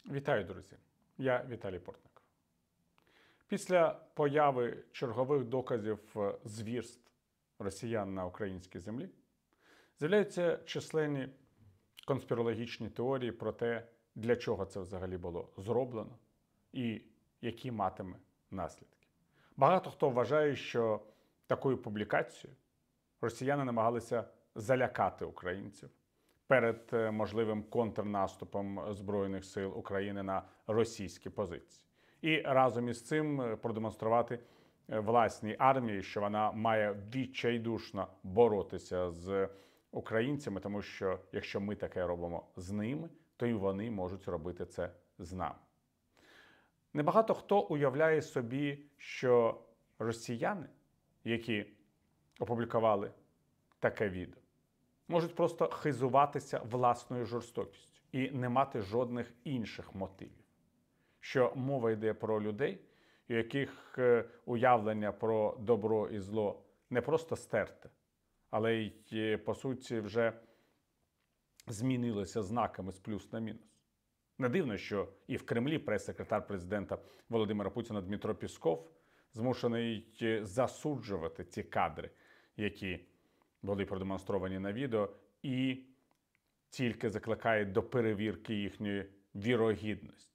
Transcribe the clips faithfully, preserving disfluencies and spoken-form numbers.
Вітаю, друзі! Я Віталій Портников. Після появи чергових доказів звірств росіян на українській землі з'являються численні конспірологічні теорії про те, для чого це взагалі було зроблено і які матиме наслідки. Багато хто вважає, що такою публікацією росіяни намагалися залякати українців перед можливим контрнаступом Збройних сил України на російські позиції. І разом із цим продемонструвати власній армії, що вона має відчайдушно боротися з українцями, тому що якщо ми таке робимо з ними, то і вони можуть робити це з нами. Небагато хто уявляє собі, що росіяни, які опублікували таке відео, можуть просто хизуватися власною жорстокістю і не мати жодних інших мотивів. Що мова йде про людей, у яких уявлення про добро і зло не просто стерте, але й, по суті, вже змінилося знаками з плюс на мінус. Не дивно, що і в Кремлі прес-секретар президента Володимира Путіна Дмитро Пісков змушений засуджувати ці кадри, які були продемонстровані на відео, і тільки закликає до перевірки їхньої вірогідності.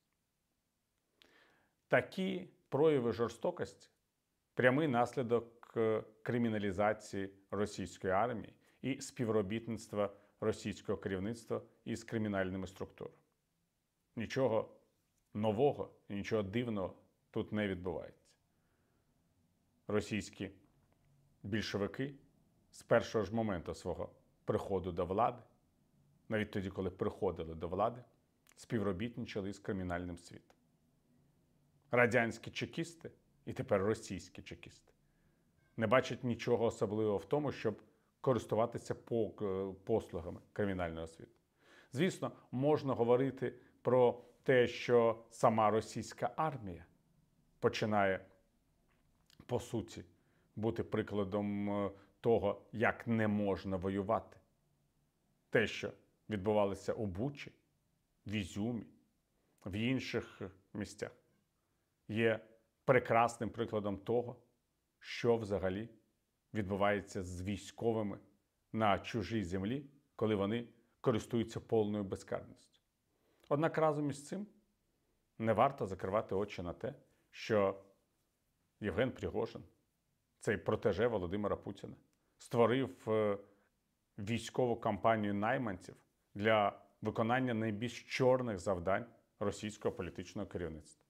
Такі прояви жорстокості – прямий наслідок криміналізації російської армії і співробітництва російського керівництва із кримінальними структурами. Нічого нового і нічого дивного тут не відбувається. Російські більшовики з першого ж моменту свого приходу до влади, навіть тоді, коли приходили до влади, співробітничали із кримінальним світом. Радянські чекісти і тепер російські чекісти не бачать нічого особливого в тому, щоб користуватися послугами кримінального світу. Звісно, можна говорити про те, що сама російська армія починає, по суті, бути прикладом того, як не можна воювати. Те, що відбувалося у Бучі, в Ізюмі, в інших місцях, є прекрасним прикладом того, що взагалі відбувається з військовими на чужій землі, коли вони користуються повною безкарністю. Однак разом із цим не варто закривати очі на те, що Євген Пригожин, цей протеже Володимира Путіна, створив військову кампанію найманців для виконання найбільш чорних завдань російського політичного керівництва.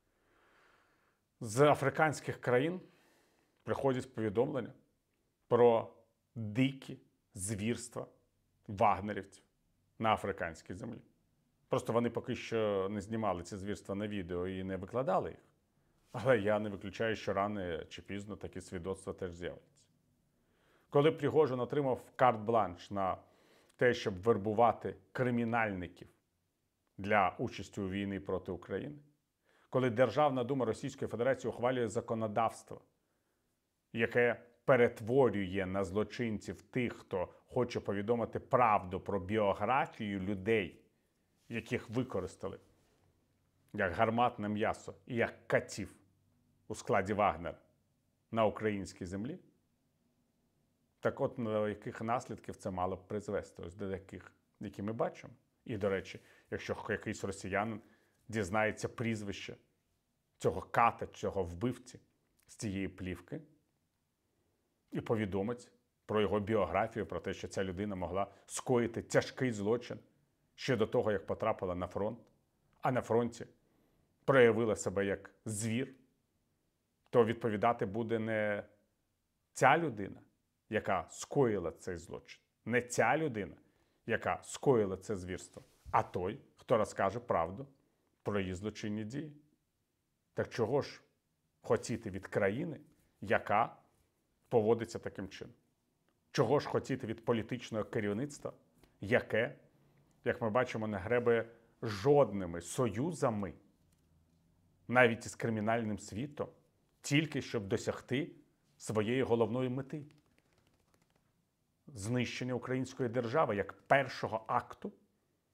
З африканських країн приходять повідомлення про дикі звірства вагнерівців на африканській землі. Просто вони поки що не знімали ці звірства на відео і не викладали їх. Але я не виключаю, що рано чи пізно такі свідоцтва теж з'являться. Коли Пригожин отримав карт-бланш на те, щоб вербувати кримінальників для участі у війні проти України, коли Державна дума Російської Федерації ухвалює законодавство, яке перетворює на злочинців тих, хто хоче повідомити правду про біографію людей, яких використали як гарматне м'ясо і як катів у складі Вагнера на українській землі, так от до яких наслідків це мало б призвести, ось до яких, які ми бачимо. І, до речі, якщо якийсь росіянин дізнається прізвище цього ката, цього вбивці з цієї плівки і повідомить про його біографію, про те, що ця людина могла скоїти тяжкий злочин ще до того, як потрапила на фронт, а на фронті проявила себе як звір, то відповідати буде не ця людина, яка скоїла цей злочин, не ця людина, яка скоїла це звірство, а той, хто розкаже правду про її злочинні дії. Так чого ж хотіти від країни, яка поводиться таким чином? Чого ж хотіти від політичного керівництва, яке, як ми бачимо, не гребе жодними союзами, навіть із кримінальним світом, тільки щоб досягти своєї головної мети – знищення української держави як першого акту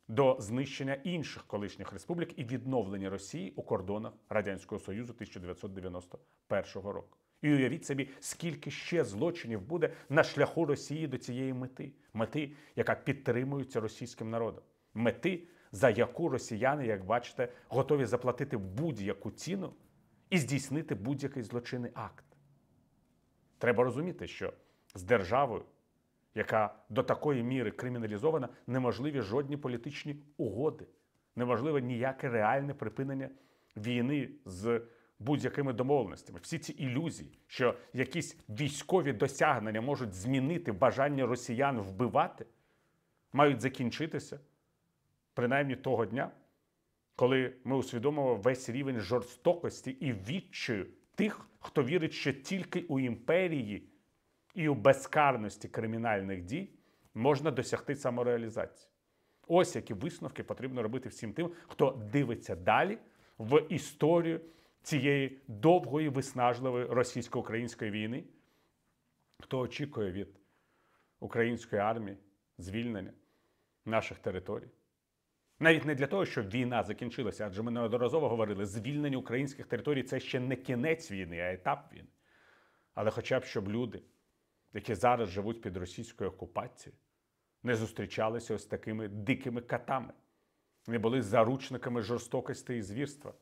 до знищення інших колишніх республік і відновлення Росії у кордонах Радянського Союзу тисяча дев'ятсот дев'яносто першого року. І уявіть собі, скільки ще злочинів буде на шляху Росії до цієї мети. Мети, яка підтримується російським народом. Мети, за яку росіяни, як бачите, готові заплатити будь-яку ціну і здійснити будь-який злочинний акт. Треба розуміти, що з державою, яка до такої міри криміналізована, неможливі жодні політичні угоди, неможливе ніяке реальне припинення війни з будь-якими домовленостями. Всі ці ілюзії, що якісь військові досягнення можуть змінити бажання росіян вбивати, мають закінчитися принаймні того дня, коли ми усвідомимо весь рівень жорстокості і відчаю тих, хто вірить, що тільки у імперії і у безкарності кримінальних дій можна досягти самореалізації. Ось які висновки потрібно робити всім тим, хто дивиться далі в історію цієї довгої, виснажливої російсько-української війни, хто очікує від української армії звільнення наших територій. Навіть не для того, щоб війна закінчилася, адже ми неодноразово говорили, звільнення українських територій – це ще не кінець війни, а етап війни. Але хоча б, щоб люди, які зараз живуть під російською окупацією, не зустрічалися ось такими дикими катами, не були заручниками жорстокості і звірства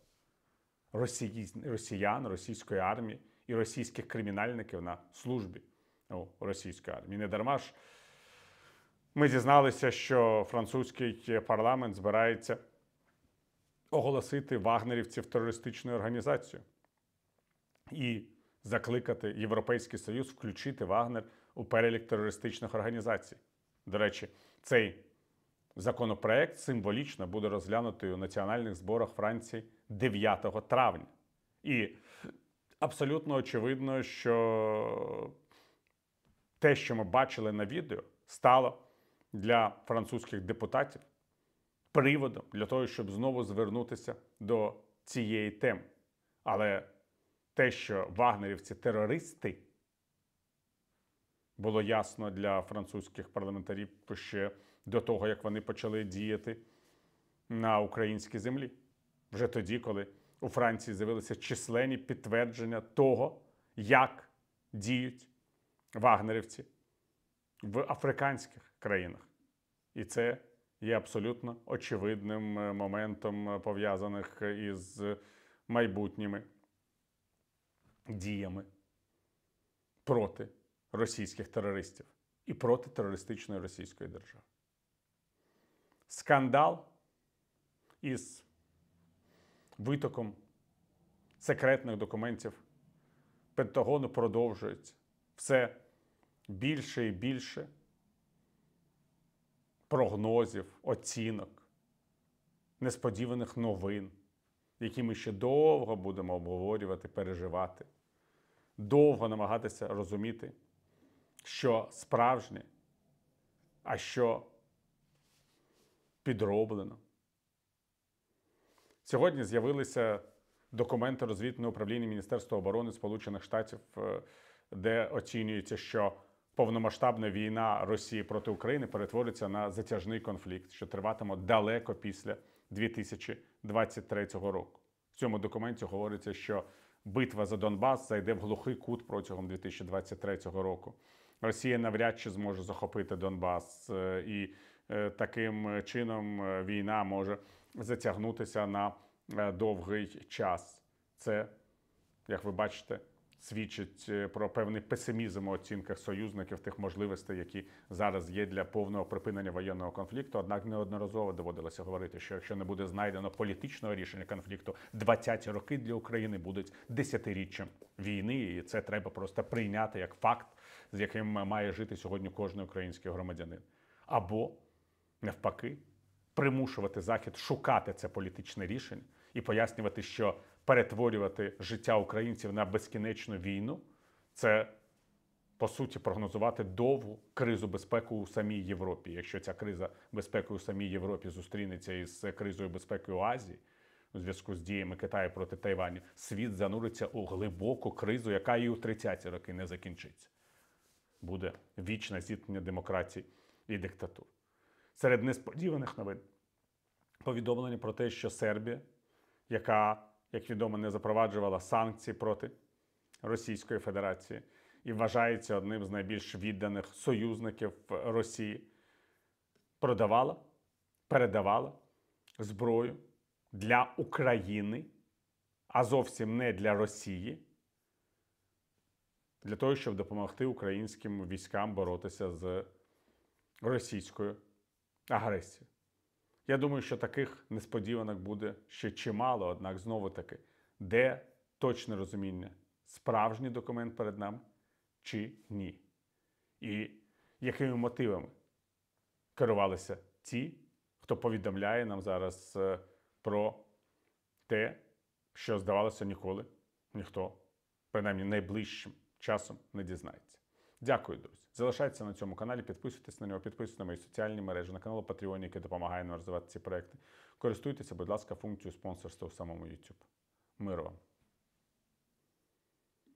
росіян, російської армії і російських кримінальників на службі у російської армії. Не дарма ж ми дізналися, що французький парламент збирається оголосити вагнерівців терористичною організацією і закликати Європейський Союз включити Вагнер у перелік терористичних організацій. До речі, цей законопроект символічно буде розглянутий у національних зборах Франції дев'ятого травня. І абсолютно очевидно, що те, що ми бачили на відео, стало для французьких депутатів приводом для того, щоб знову звернутися до цієї теми. Але те, що вагнерівці – терористи, було ясно для французьких парламентарів ще до того, як вони почали діяти на українській землі. Вже тоді, коли у Франції з'явилися численні підтвердження того, як діють вагнерівці в африканських країнах. І це є абсолютно очевидним моментом, пов'язаних із майбутніми діями проти російських терористів і проти терористичної російської держави. Скандал із витоком секретних документів Пентагону продовжується. Все більше і більше прогнозів, оцінок, несподіваних новин, які ми ще довго будемо обговорювати, переживати, довго намагатися розуміти, що справжнє, а що підроблено. Сьогодні з'явилися документи розвідного управління Міністерства оборони Сполучених Штатів, де оцінюється, що повномасштабна війна Росії проти України перетвориться на затяжний конфлікт, що триватиме далеко після дві тисячі двадцять третього року. В цьому документі говориться, що битва за Донбас зайде в глухий кут протягом дві тисячі двадцять третього року. Росія навряд чи зможе захопити Донбас, і таким чином війна може затягнутися на довгий час. Це, як ви бачите, свідчить про певний песимізм у оцінках союзників тих можливостей, які зараз є для повного припинення воєнного конфлікту. Однак неодноразово доводилося говорити, що якщо не буде знайдено політичного рішення конфлікту, двадцяті роки для України будуть десятиріччям війни, і це треба просто прийняти як факт, з яким має жити сьогодні кожен український громадянин. Або, навпаки, примушувати Захід шукати це політичне рішення і пояснювати, що перетворювати життя українців на безкінечну війну – це, по суті, прогнозувати довгу кризу безпеки у самій Європі. Якщо ця криза безпеки у самій Європі зустрінеться із кризою безпеки у Азії, у зв'язку з діями Китаю проти Тайваню, світ зануриться у глибоку кризу, яка і у тридцяті роки не закінчиться. Буде вічне зіткнення демократії і диктатур. Серед несподіваних новин повідомлення про те, що Сербія, яка, як відомо, не запроваджувала санкції проти Російської Федерації і вважається одним з найбільш відданих союзників Росії, продавала, передавала зброю для України, а зовсім не для Росії, для того, щоб допомогти українським військам боротися з російською агресією. Я думаю, що таких несподіванок буде ще чимало, однак знову-таки, де точне розуміння, справжній документ перед нами чи ні? І якими мотивами керувалися ті, хто повідомляє нам зараз е, про те, що, здавалося, ніколи ніхто, принаймні найближчим часом, не дізнається. Дякую, друзі. Залишайтеся на цьому каналі, підписуйтесь на нього, підписуйтесь на мої соціальні мережі, на канал Patreon, який допомагає нам розвивати ці проекти. Користуйтеся, будь ласка, функцією спонсорства у самому YouTube. Миру вам!